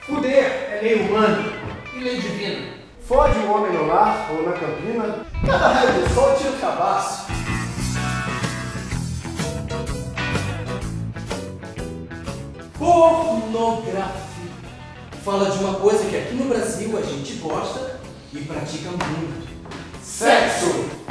Fuder é lei humana e lei divina. Fode um homem no lar ou na campina. Cada raio do sol tira o cabaço. Pornografia. Fala de uma coisa que aqui no Brasil a gente gosta e pratica muito. Sexo!